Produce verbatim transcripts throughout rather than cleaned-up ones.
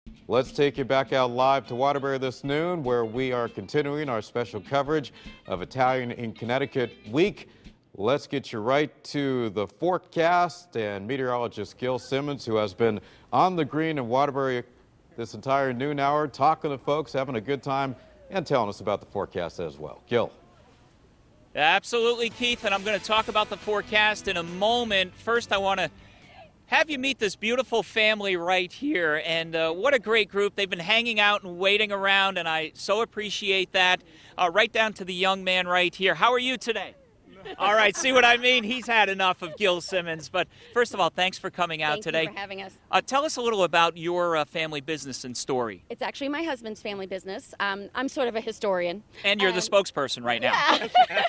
Let's take you back out live to Waterbury this noon, where we are continuing our special coverage of Italian in Connecticut Week. Let's get you right to the forecast and meteorologist Gil Simmons, who has been on the green in Waterbury this entire noon hour, talking to folks, having a good time, and telling us about the forecast as well. Gil. Absolutely, Keith, and I'm going to talk about the forecast in a moment. First, I want to have you meet this beautiful family right here, and uh, what a great group. They've been hanging out and waiting around, and I so appreciate that. Uh, right down to the young man right here. How are you today? All right, see what I mean? He's had enough of Gil Simmons. But first of all, thanks for coming out Thank today. Thank you for having us. Uh, tell us a little about your uh, family business and story. It's actually my husband's family business. Um, I'm sort of a historian. And you're um, the spokesperson right now. Yeah.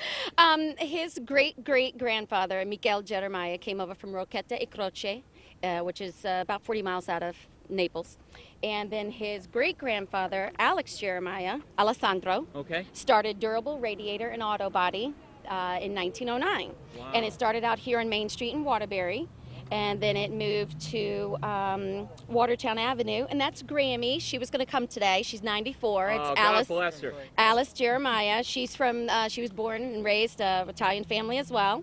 um, his great-great-grandfather, Miguel Jeremiah, came over from Rocchetta e Croce, uh, which is uh, about forty miles out of Naples. And then his great-grandfather, Alex Jeremiah, Alessandro, okay. started Durable Radiator and Auto Body uh, in nineteen oh nine. Wow. And it started out here on Main Street in Waterbury. And then it moved to um, Watertown Avenue, and that's Grammy. She was going to come today. She's ninety-four. It's Oh, God Alice. bless her. Alice Jeremiah. She's from. Uh, she was born and raised uh, Italian family as well,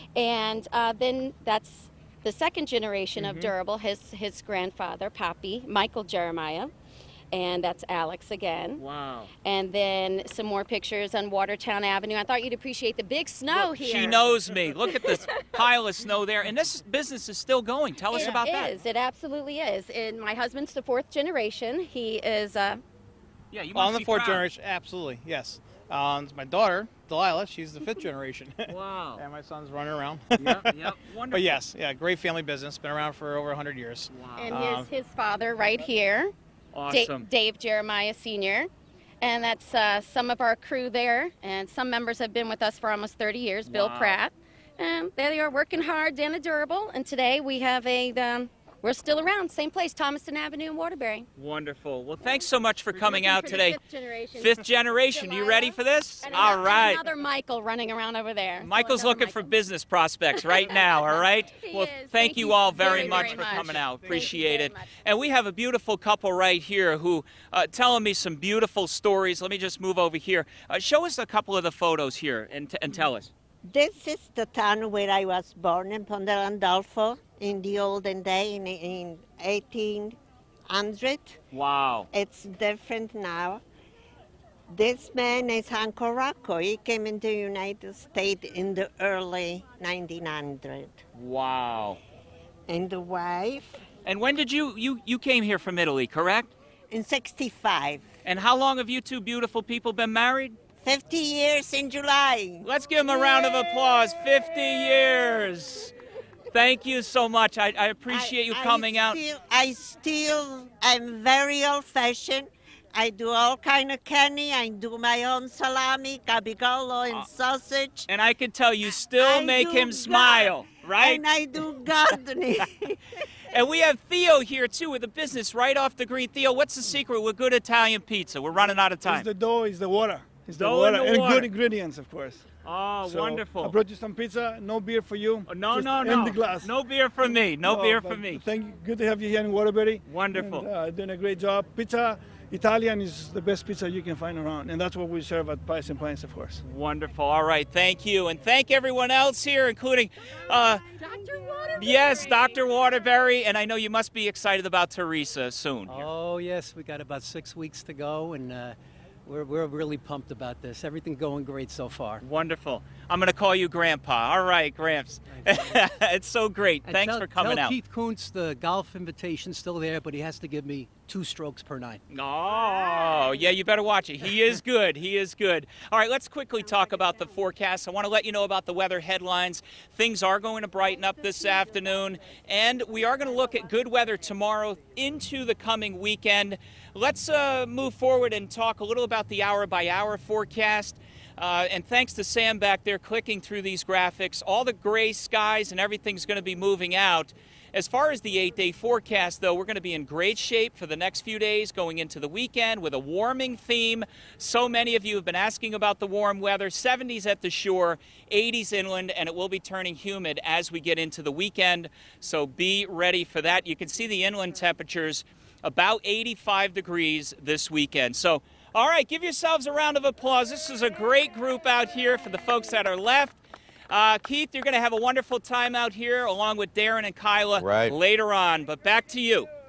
and uh, then that's the second generation Mm-hmm. of Durable. His his grandfather, Papi, Michael Jeremiah. And that's Alex again. Wow. And then some more pictures on Watertown Avenue. I thought you'd appreciate the big snow Look, here. she knows me. Look at this pile of snow there. And this business is still going. Tell us It about that. is. It absolutely is. And my husband's the fourth generation. He is. Uh, Yeah, you Well, must I'm the be fourth proud. generation. Absolutely, yes. Um, it's my daughter, Delilah. She's the fifth generation. Wow. And my son's running around. Yep, yep. Wonderful. But yes, yeah, great family business. Been around for over one hundred years. Wow. and Um, his, his father right here, Da- Awesome. Dave Jeremiah Senior And that's uh, some of our crew there. And some members have been with us for almost thirty years, Bill Wow. Pratt. And they are working hard, Dana Durable. And today we have a, um, we're still around, same place, Thomaston Avenue in Waterbury. Wonderful. Well, thanks so much for We're coming looking out for the today. Fifth generation. Fifth generation. You ready for this? And All ano- right. and another Michael running around over there. Michael's So another looking for Michael. business prospects right now, all right? He Well, is. thank, Thank you you all very, very, much very for much. coming out. Thank you Appreciate very it. much. And we have a beautiful couple right here who uh, telling me some beautiful stories. Let me just move over here. Uh, show us a couple of the photos here and, t- and tell us. This is the town where I was born in Ponte Landolfo in the olden day in, in eighteen hundred. Wow. It's different now. This man is Hanco Rocco. He came into the United States in the early nineteen hundred. Wow. And the wife And when did you, you, you came here from Italy, correct? in sixty-five. And how long have you two beautiful people been married? fifty years in July. Let's give them a round of applause. fifty years. Thank you so much. I, I appreciate you I- I coming out. still, I still am very old-fashioned. I do all kind of candy. I do my own salami, cabigolo, and Uh, sausage. And I can tell you still I make do him gar- smile, right? And I do gardening. And we have Theo here, too, with a business right off the green. Theo, what's the secret with good Italian pizza? We're running out of It's time. the dough, it's the water. It's the Dough and water the and water. good ingredients, of course. Oh, So, wonderful. I brought you some pizza. No beer for you. Oh, no, Just no, in no. the glass. No beer for me. No, beer for but me. Thank you. Good to have you here in Waterbury. Wonderful. And, uh, doing a great job. Pizza, Italian is the best pizza you can find around, and that's what we serve at Pies and Pints, of course. Wonderful. All right. Thank you. And thank everyone else here, including, uh, Doctor Waterbury. yes, Doctor Waterbury. And I know you must be excited about Teresa soon. here. Oh, yes, we got about six weeks to go, and uh, we're, we're really pumped about this. Everything's going great so far. Wonderful. I'm going to call you Grandpa. All right, Gramps. It's so great. And Thanks tell, for coming tell out. Keith Kuntz the golf invitation's still there, but he has to give me two strokes per nine. Oh, yeah, you better watch it. He is good. He is good. All right, let's quickly talk about the forecast. I want to let you know about the weather headlines. Things are going to brighten up this afternoon, and we are going to look at good weather tomorrow into the coming weekend. Let's uh, move forward and talk a little about the hour-by-hour forecast. Uh, and thanks to Sam back there clicking through these graphics, all the gray skies and everything's going to be moving out. As far as the eight-day forecast, though, we're going to be in great shape for the next few days going into the weekend with a warming theme. So many of you have been asking about the warm weather. seventies at the shore, eighties inland, and it will be turning humid as we get into the weekend. So be ready for that. You can see the inland temperatures about eighty-five degrees this weekend. So, all right, give yourselves a round of applause. This is a great group out here for the folks that are left. Uh, Keith, you're going to have a wonderful time out here along with Darren and Kyla right. later on. But back to you.